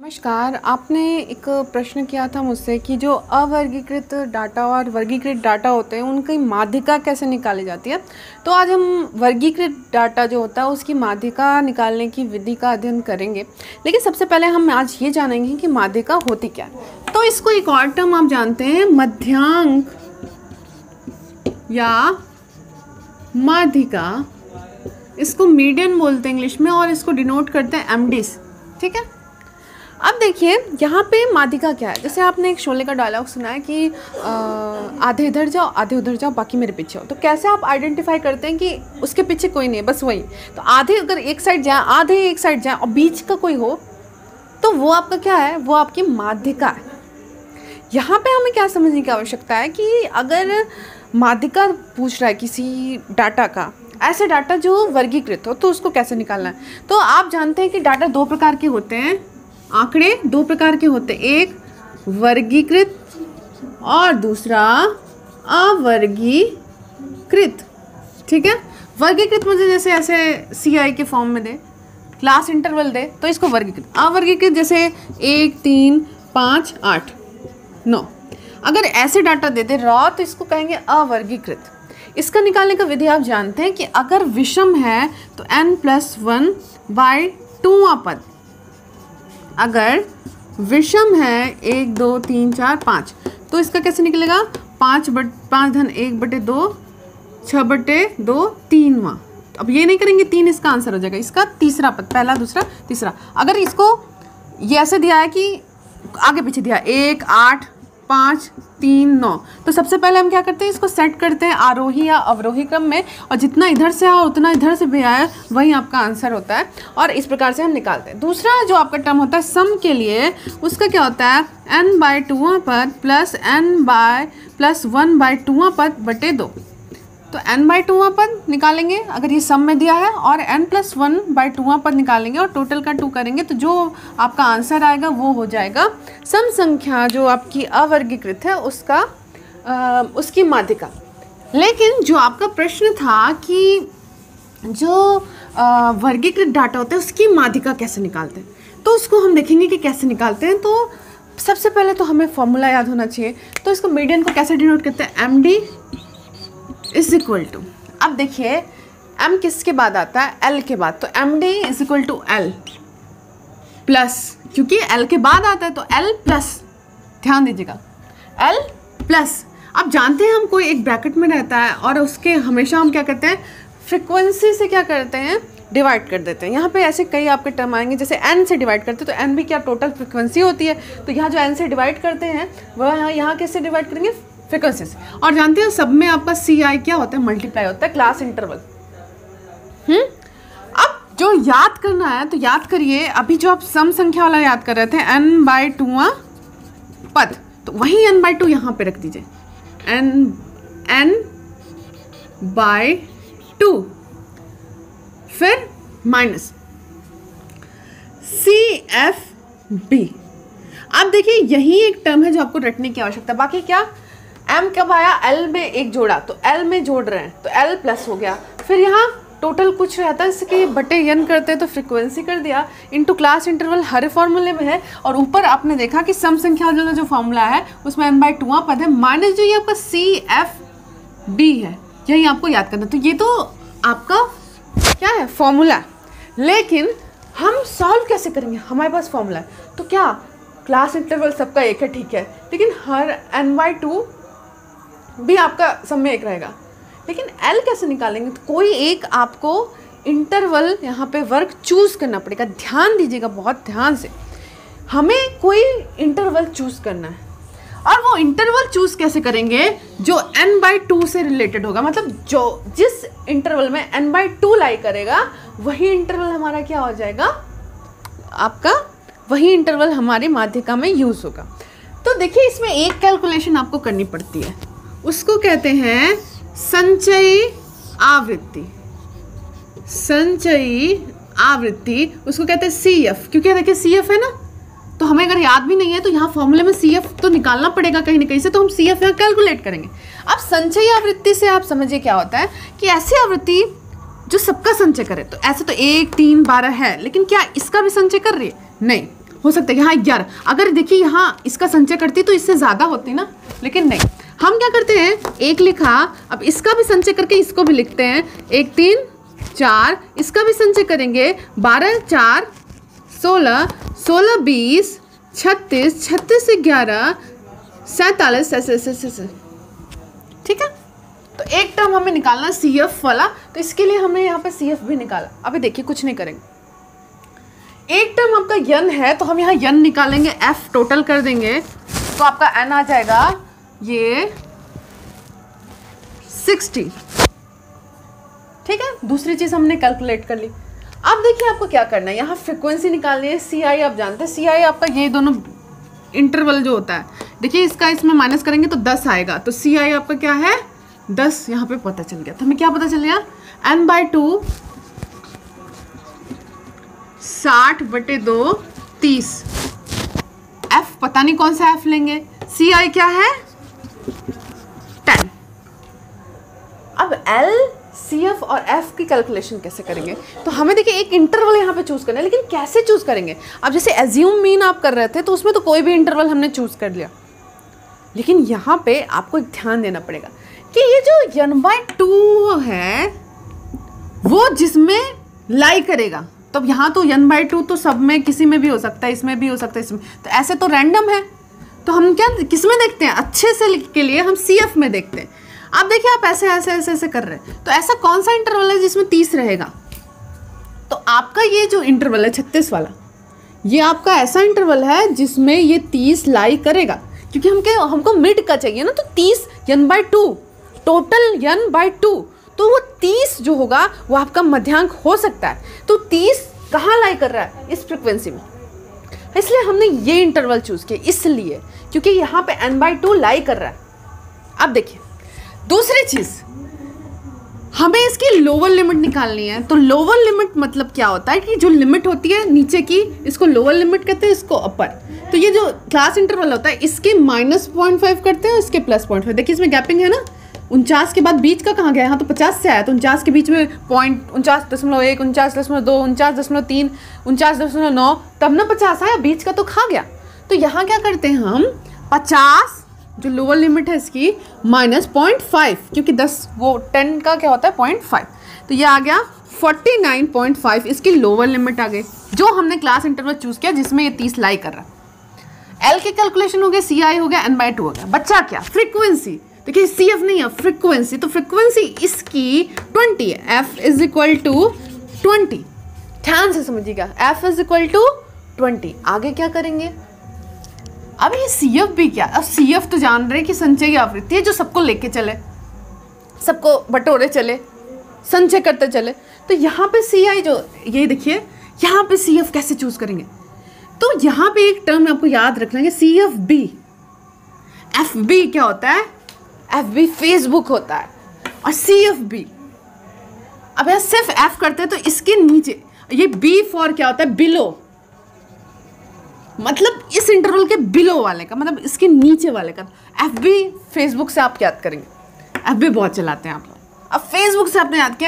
नमस्कार। आपने एक प्रश्न किया था मुझसे कि जो अवर्गीकृत डाटा और वर्गीकृत डाटा होते हैं उनकी माध्यिका कैसे निकाली जाती है। तो आज हम वर्गीकृत डाटा जो होता है उसकी माध्यिका निकालने की विधि का अध्ययन करेंगे। लेकिन सबसे पहले हम आज ये जानेंगे कि माध्यिका होती क्या है। तो इसको एक और टर्म आप जानते हैं, मध्यांक या माध्यिका। इसको मीडियन बोलते हैं इंग्लिश में और इसको डिनोट करते हैं एमडीस। ठीक है। अब देखिए यहाँ पे माध्यिका क्या है। जैसे आपने एक शोले का डायलॉग सुना है कि आधे इधर जाओ आधे उधर जाओ बाकी मेरे पीछे हो। तो कैसे आप आइडेंटिफाई करते हैं कि उसके पीछे कोई नहीं है, बस वही। तो आधे अगर एक साइड जाए, आधे एक साइड जाए और बीच का कोई हो तो वो आपका क्या है, वो आपकी माध्यिका है। यहाँ पे हमें क्या समझने की आवश्यकता है कि अगर माध्यिका पूछ रहा है किसी डाटा का, ऐसे डाटा जो वर्गीकृत हो, तो उसको कैसे निकालना है। तो आप जानते हैं कि डाटा दो प्रकार के होते हैं, आंकड़े दो प्रकार के होते हैं, एक वर्गीकृत और दूसरा अवर्गीकृत। ठीक है। वर्गीकृत मुझे जैसे ऐसे CI के फॉर्म में दे, क्लास इंटरवल दे, तो इसको वर्गीकृत। अवर्गीकृत जैसे 1 3 5 8 9, अगर ऐसे डाटा देते रॉ तो इसको कहेंगे अवर्गीकृत। इसका निकालने का विधि आप जानते हैं कि अगर विषम है तो n+1/2वां पद, अगर विषम है 1 2 3 4 5, तो इसका कैसे निकलेगा 5 धन 1/2 6/2 3वां। अब ये नहीं करेंगे 3, इसका आंसर हो जाएगा इसका तीसरा पद, पहला दूसरा तीसरा। अगर इसको ये ऐसे दिया है कि आगे पीछे दिया 1 8 5 3 9, तो सबसे पहले हम क्या करते हैं, इसको सेट करते हैं आरोही या अवरोही क्रम में, और जितना इधर से आया उतना इधर से भी आया वही आपका आंसर होता है। और इस प्रकार से हम निकालते हैं। दूसरा जो आपका टर्म होता है सम के लिए, उसका क्या होता है n/2वां पद प्लस n+1/2वां पद बटे 2। तो n/2वां पद निकालेंगे अगर ये सम में दिया है, और n+1/2वां पद निकालेंगे और टोटल का 2 करेंगे, तो जो आपका आंसर आएगा वो हो जाएगा सम संख्या जो आपकी अवर्गीकृत है उसकी माध्यिका। लेकिन जो आपका प्रश्न था कि जो वर्गीकृत डाटा होता है उसकी माध्यिका कैसे निकालते हैं, तो उसको हम देखेंगे कि कैसे निकालते हैं। तो सबसे पहले तो हमें फॉर्मूला याद होना चाहिए। तो इसको मीडियन को कैसे डिनोट करते हैं, MD = अब देखिए M किसके बाद आता है, L के बाद। तो MD = L प्लस, क्योंकि L के बाद आता है तो L प्लस, ध्यान दीजिएगा L प्लस। अब जानते हैं हम कोई एक ब्रैकेट में रहता है और उसके हमेशा हम क्या करते हैं, फ्रीक्वेंसी से क्या करते हैं, डिवाइड कर देते हैं। यहाँ पे ऐसे कई आपके टर्म आएंगे, जैसे n से डिवाइड करते हैं तो n भी क्या टोटल फ्रीक्वेंसी होती है। तो यहाँ जो n से डिवाइड करते हैं वह यहाँ किससे डिवाइड करेंगे, फ्रीक्वेंसी से। और जानते हैं सब में आपका CI क्या होता है, मल्टीप्लाई होता है, क्लास इंटरवल। अब जो याद करना है तो याद करिए, अभी जो आप सम संख्या वाला याद कर रहे थे n/2वां पद, तो वही n/2 यहाँ पे रख दीजिए, n/2 फिर माइनस CFB। अब देखिए यही एक टर्म है जो आपको रटने की आवश्यकता है। बाकी क्या, M कब आया, L में एक जोड़ा, तो L में जोड़ रहे हैं तो L प्लस हो गया। फिर यहाँ टोटल कुछ रहता है इसके बटे n करते हैं तो फ्रीक्वेंसी कर दिया, इनटू क्लास इंटरवल हर फॉर्मूले में है। और ऊपर आपने देखा कि सम संख्या वाला जो फॉर्मूला है उसमें n/2वां पद है, माइनस जो ये आपका CFB है, यही आपको याद करना। तो ये तो आपका क्या है, फॉर्मूला। लेकिन हम सॉल्व कैसे करेंगे, हमारे पास फॉर्मूला है तो क्या क्लास इंटरवल सबका एक है, ठीक है, लेकिन हर n/2 भी आपका सब में एक रहेगा। लेकिन L कैसे निकालेंगे, तो कोई एक आपको इंटरवल यहाँ पे वर्ग चूज करना पड़ेगा। ध्यान दीजिएगा बहुत ध्यान से, हमें कोई इंटरवल चूज करना है, और वो इंटरवल चूज कैसे करेंगे, जो n/2 से रिलेटेड होगा। मतलब जो जिस इंटरवल में n/2 लाई करेगा वही इंटरवल हमारा क्या हो जाएगा, आपका वही इंटरवल हमारी माध्यिका में यूज होगा। तो देखिए इसमें एक कैलकुलेशन आपको करनी पड़ती है, उसको कहते हैं संचयी आवृत्ति। संचयी आवृत्ति उसको कहते हैं CF, क्योंकि देखिए CF है ना, तो हमें अगर याद भी नहीं है तो यहाँ फॉर्मूले में CF तो निकालना पड़ेगा कहीं ना कहीं से, तो हम CF यहाँ कैलकुलेट करेंगे। अब संचयी आवृत्ति से आप समझिए क्या होता है कि ऐसी आवृत्ति जो सबका संचय करे। तो ऐसे तो 1 3 12 है, लेकिन क्या इसका भी संचय कर रही है? नहीं। हो सकता है यहाँ 11, अगर देखिए यहाँ इसका संचय करती तो इससे ज़्यादा होती ना, लेकिन नहीं। हम क्या करते हैं, 1 लिखा, अब इसका भी संचय करके इसको भी लिखते हैं, 1 3 4, इसका भी संचय करेंगे, 12 4 16, 16 20 36, 36 से 11 47 ऐसे। ठीक है, तो एक टर्म हमें निकालना CF वाला, तो इसके लिए हमने यहाँ पे CF भी निकाला। अभी देखिए कुछ नहीं करेंगे, एक टर्म आपका n है तो हम यहाँ n निकालेंगे, F टोटल कर देंगे तो आपका n आ जाएगा ये 60। ठीक है, दूसरी चीज़ हमने कैलकुलेट कर ली। अब देखिए आपको क्या करना है, यहाँ फ्रीक्वेंसी निकालनी है। CI आप जानते हैं, CI आपका ये दोनों इंटरवल जो होता है, देखिए इसका इसमें माइनस करेंगे तो 10 आएगा, तो CI आपका क्या है 10, यहाँ पे पता चल गया। तो हमें क्या पता चल गया, n/2 60/2 30। F पता नहीं कौन सा F लेंगे, CI क्या है 10। अब L, CF और F की कैलकुलेशन कैसे करेंगे, तो हमें देखिए एक इंटरवल यहाँ पे चूज करना है, लेकिन कैसे चूज करेंगे। अब जैसे एज्यूम मीन आप कर रहे थे तो उसमें तो कोई भी इंटरवल हमने चूज कर लिया, लेकिन यहाँ पे आपको एक ध्यान देना पड़ेगा कि ये जो n/2 है वो जिसमें लाई करेगा, तो अब यहाँ तो n/2 तो सब में किसी में भी हो सकता है, इसमें भी हो सकता है, इसमें, तो ऐसे तो रैंडम है, तो हम क्या किस में देखते हैं, अच्छे से के लिए हम CF में देखते हैं। अब देखिए आप ऐसे ऐसे ऐसे ऐसे कर रहे हैं, तो ऐसा कौन सा इंटरवल है जिसमें 30 रहेगा, तो आपका ये जो इंटरवल है 36 वाला, ये आपका ऐसा इंटरवल है जिसमें ये 30 लाई करेगा, क्योंकि हमको मिड का चाहिए ना, तो 30 n/2 टोटल n/2, तो वो 30 जो होगा वो आपका मध्यांक हो सकता है। तो 30 कहाँ लाई कर रहा है, इस फ्रिक्वेंसी में, इसलिए हमने ये इंटरवल चूज किया, इसलिए क्योंकि यहाँ पे n/2 लाई कर रहा है। अब देखिए दूसरी चीज, हमें इसकी लोअर लिमिट निकालनी है। तो लोअर लिमिट मतलब क्या होता है कि जो लिमिट होती है नीचे की, इसको लोअर लिमिट कहते हैं, इसको अपर। तो ये जो क्लास इंटरवल होता है इसके -0.5 करते हैं, इसके +0.5। देखिए इसमें गैपिंग है ना, 49 के बाद बीच का कहाँ गया, यहाँ तो 50 से आया, तो 49 के बीच में 49.1, 49.2, 49.3, 49.9, तब ना 50 आया, बीच का तो खा गया। तो यहाँ क्या करते हैं हम, 50 जो लोअर लिमिट है इसकी -0.5, क्योंकि 10 वो 10 का क्या होता है 0.5, तो ये आ गया 49.5, इसकी लोअर लिमिट आ गई, जो हमने क्लास इंटरवल चूज किया जिसमें ये 30 लाई कर रहा है। L के कैलकुलेशन हो गया, CI हो गया, n/2 हो गया, बच्चा क्या फ्रीक्वेंसी, देखिए CF नहीं है फ्रीक्वेंसी, तो फ्रीक्वेंसी इसकी 20 है, F = 20। ध्यान से समझिएगा, F = 20। आगे क्या करेंगे, अब ये CF भी क्या, अब CF तो जान रहे कि संचय आवृत्ति है जो सबको लेके चले, सबको बटोरे चले, संचय करते चले। तो यहाँ पे CI जो, ये देखिए यहाँ पे CF कैसे चूज करेंगे, तो यहाँ पे एक टर्म आपको याद रखना है, CFB। FB क्या होता है, FB फेसबुक होता है, और CFB, अब यहाँ सिर्फ F करते हैं तो इसके नीचे, ये B फॉर क्या होता है, बिलो, मतलब इस इंटरवल के बिलो वाले का, मतलब इसके नीचे वाले का। FB फेसबुक से आप याद करेंगे, FB बहुत चलाते हैं आप लोग, अब फेसबुक से आपने याद किया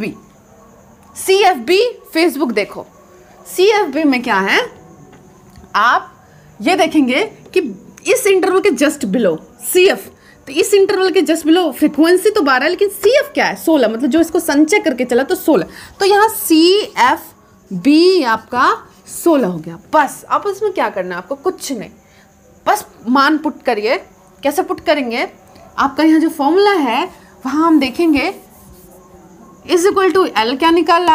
CFB फेसबुक। देखो CFB में क्या है, आप ये देखेंगे कि इस इंटरवल के जस्ट बिलो CF, तो इस इंटरवल के जस्ट बिलो फ्रीक्वेंसी तो 12 है, लेकिन CF क्या है 16, मतलब जो इसको संचय करके चला तो 16, तो यहाँ CFB आपका 16 हो गया। बस अब इसमें क्या करना है आपको, कुछ नहीं, बस मान पुट करिए। कैसे पुट करेंगे, आपका यहाँ जो फॉर्मूला है वहाँ हम देखेंगे =L क्या निकाला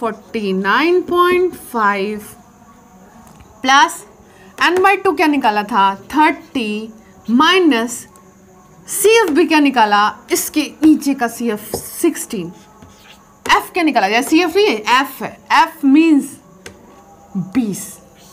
49.5 प्लस n/2 क्या निकाला था 30 माइनस CFB क्या निकाला, इसके नीचे का CF 16, F क्या निकाला जाए, CF नहीं है F है, F मीन्स 20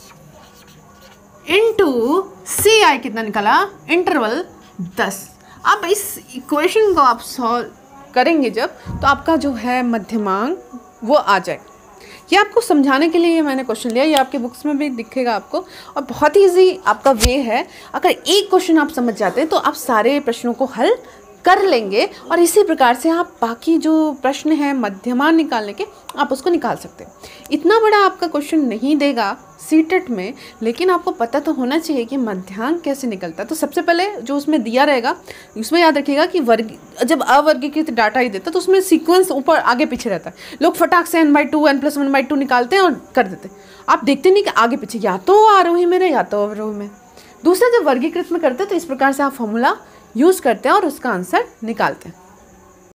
इंटू CI कितना निकाला, इंटरवल 10। अब इस इक्वेशन को आप सॉल्व करेंगे जब, तो आपका जो है मध्यमांक वो आ जाए। ये आपको समझाने के लिए ये मैंने क्वेश्चन लिया, ये आपके बुक्स में भी दिखेगा आपको, और बहुत ही ईजी आपका वे है। अगर एक क्वेश्चन आप समझ जाते हैं तो आप सारे प्रश्नों को हल कर लेंगे और इसी प्रकार से आप बाकी जो प्रश्न है मध्यमान निकालने के आप उसको निकाल सकते हैं। इतना बड़ा आपका क्वेश्चन नहीं देगा सीटेट में, लेकिन आपको पता तो होना चाहिए कि मध्यांक कैसे निकलता है। तो सबसे पहले जो उसमें दिया रहेगा उसमें याद रखिएगा कि जब अवर्गीकृत डाटा ही देता है तो उसमें सीक्वेंस ऊपर आगे पीछे रहता है। लोग फटाक से n/2 n+1/2 निकालते हैं और कर देते हैं। आप देखते नहीं कि आगे पीछे या तो आरोही में या तो अवरोही में। दूसरा, जब वर्गीकृत में करते हैं तो इस प्रकार से आप फॉर्मूला यूज़ करते हैं और उसका आंसर निकालते हैं।